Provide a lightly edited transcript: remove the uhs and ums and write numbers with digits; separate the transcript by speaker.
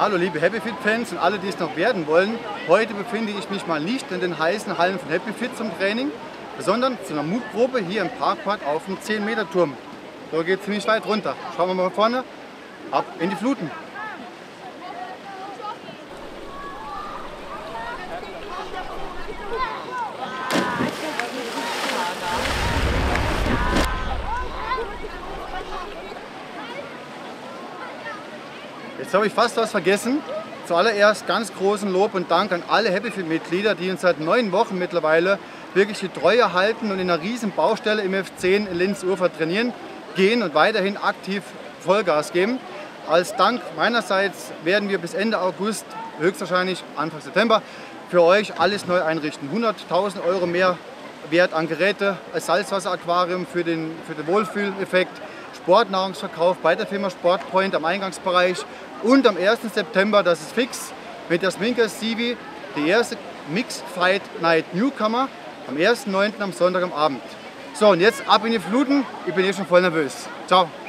Speaker 1: Hallo liebe HappyFit-Fans und alle, die es noch werden wollen. Heute befinde ich mich mal nicht in den heißen Hallen von HappyFit zum Training, sondern zu einer Mutprobe hier im Parkpark auf dem 10-Meter-Turm. So geht es ziemlich weit runter. Schauen wir mal vorne, ab in die Fluten. Jetzt habe ich fast was vergessen. Zuallererst ganz großen Lob und Dank an alle HappyFit-Mitglieder, die uns seit 9 Wochen mittlerweile wirklich die Treue halten und in einer riesen Baustelle im F10 in Linz-Urfahr trainieren, gehen und weiterhin aktiv Vollgas geben. Als Dank meinerseits werden wir bis Ende August, höchstwahrscheinlich Anfang September, für euch alles neu einrichten. 100.000 Euro mehr Wert an Geräte, als Salzwasseraquarium für den Wohlfühleffekt, Sportnahrungsverkauf bei der Firma Sportpoint am Eingangsbereich und am 1. September, das ist fix, mit der Sminker Sivi, die erste Mixed Fight Night Newcomer am 1.9. am Sonntag am Abend. So, und jetzt ab in die Fluten, ich bin schon voll nervös. Ciao!